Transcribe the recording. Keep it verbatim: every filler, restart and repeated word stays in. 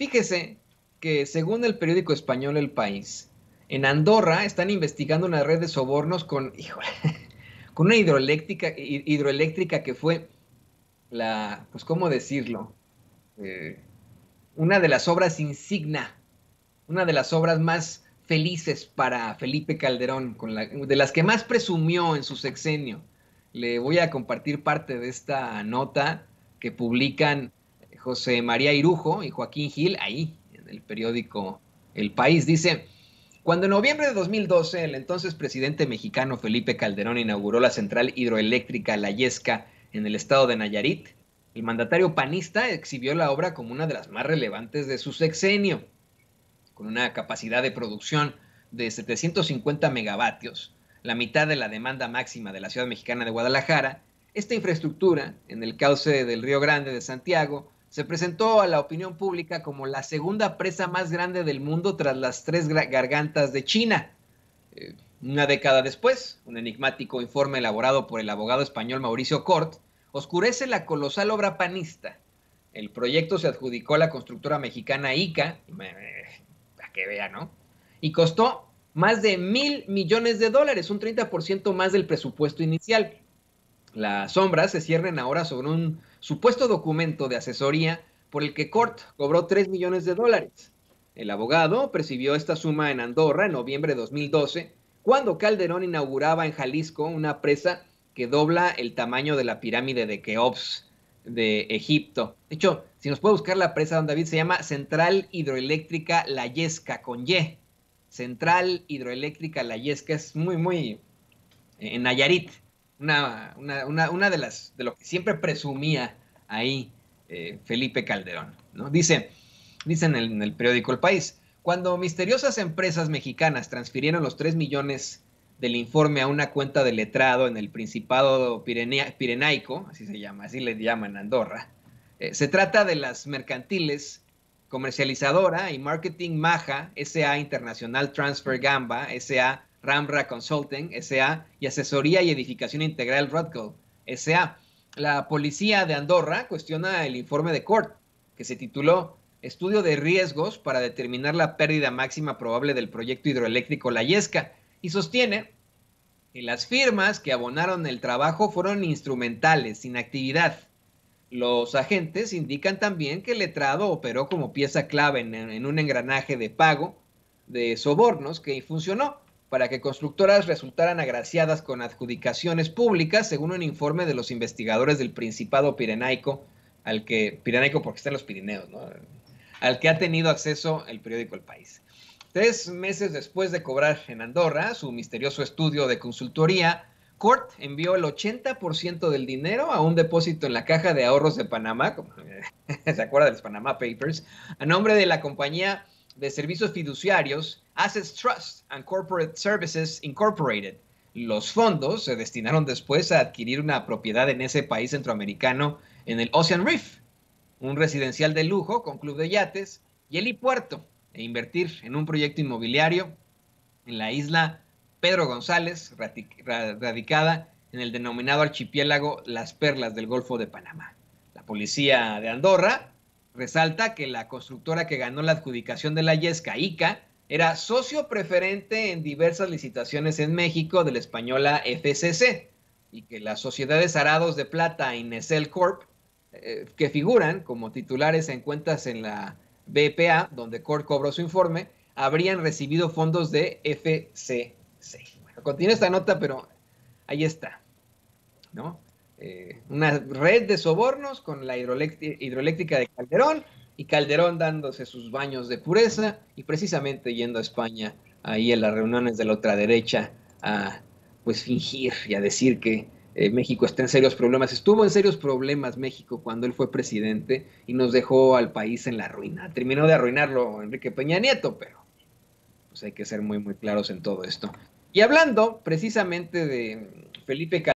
Fíjese que según el periódico español El País, en Andorra están investigando una red de sobornos con, híjole, con una hidroeléctrica, hidroeléctrica que fue la, pues, ¿cómo decirlo? Eh, una de las obras insignia, una de las obras más felices para Felipe Calderón, con la, de las que más presumió en su sexenio. Le voy a compartir parte de esta nota que publican José María Irujo y Joaquín Gil ahí en el periódico El País. Dice, cuando en noviembre de dos mil doce el entonces presidente mexicano Felipe Calderón inauguró la central hidroeléctrica La Yesca en el estado de Nayarit, el mandatario panista exhibió la obra como una de las más relevantes de su sexenio, con una capacidad de producción de setecientos cincuenta megavatios, la mitad de la demanda máxima de la ciudad mexicana de Guadalajara. Esta infraestructura, en el cauce del Río Grande de Santiago, se presentó a la opinión pública como la segunda presa más grande del mundo tras las tres gargantas de China. Eh, una década después, un enigmático informe elaborado por el abogado español Mauricio Cort oscurece la colosal obra panista. El proyecto se adjudicó a la constructora mexicana ICA, para que vea, ¿no? Y costó más de mil millones de dólares, un treinta por ciento más del presupuesto inicial. Las sombras se cierran ahora sobre un supuesto documento de asesoría por el que Cort cobró tres millones de dólares. El abogado percibió esta suma en Andorra en noviembre de dos mil doce, cuando Calderón inauguraba en Jalisco una presa que dobla el tamaño de la pirámide de Keops de Egipto. De hecho, si nos puede buscar la presa, don David, se llama Central Hidroeléctrica La Yesca, con Y. Central Hidroeléctrica La Yesca, es muy, muy eh, en Nayarit. Una, una, una, una de las de lo que siempre presumía ahí eh, Felipe Calderón, ¿no? Dice, dice en el, en el periódico El País, cuando misteriosas empresas mexicanas transfirieron los tres millones del informe a una cuenta de letrado en el Principado Pirenea, Pirenaico, así se llama, así le llaman Andorra, eh, se trata de las mercantiles Comercializadora y Marketing Maja, S A Internacional Transfer Gamba, S A Ramra Consulting, S A y Asesoría y Edificación Integral Rodco, S A. La policía de Andorra cuestiona el informe de Cort, que se tituló Estudio de riesgos para determinar la pérdida máxima probable del proyecto hidroeléctrico La Yesca, y sostiene que las firmas que abonaron el trabajo fueron instrumentales, sin actividad. Los agentes indican también que el letrado operó como pieza clave en, en un engranaje de pago de sobornos que funcionó para que constructoras resultaran agraciadas con adjudicaciones públicas, según un informe de los investigadores del Principado Pirenaico, al que, Pirenaico porque está en los Pirineos, ¿no? Al que ha tenido acceso el periódico El País. Tres meses después de cobrar en Andorra su misterioso estudio de consultoría, Cort envió el ochenta por ciento del dinero a un depósito en la Caja de Ahorros de Panamá, como se acuerda de los Panama Papers, a nombre de la compañía de servicios fiduciarios Assets Trust and Corporate Services Incorporated. Los fondos se destinaron después a adquirir una propiedad en ese país centroamericano en el Ocean Reef, un residencial de lujo con club de yates y helipuerto, e invertir en un proyecto inmobiliario en la isla Pedro González, radicada en el denominado archipiélago Las Perlas del Golfo de Panamá. La policía de Andorra resalta que la constructora que ganó la adjudicación de La Yesca, ICA, era socio preferente en diversas licitaciones en México de la española F C C, y que las sociedades Arados de Plata y Nesel Corp, eh, que figuran como titulares en cuentas en la B P A, donde Cort cobró su informe, habrían recibido fondos de F C C. Bueno, continúa esta nota, pero ahí está, ¿no? Eh, una red de sobornos con la hidroeléctrica de Calderón, y Calderón dándose sus baños de pureza y precisamente yendo a España ahí en las reuniones de la ultraderecha a pues fingir y a decir que eh, México está en serios problemas. Estuvo en serios problemas México cuando él fue presidente y nos dejó al país en la ruina. Terminó de arruinarlo Enrique Peña Nieto, pero pues hay que ser muy muy claros en todo esto. Y hablando precisamente de Felipe Calderón,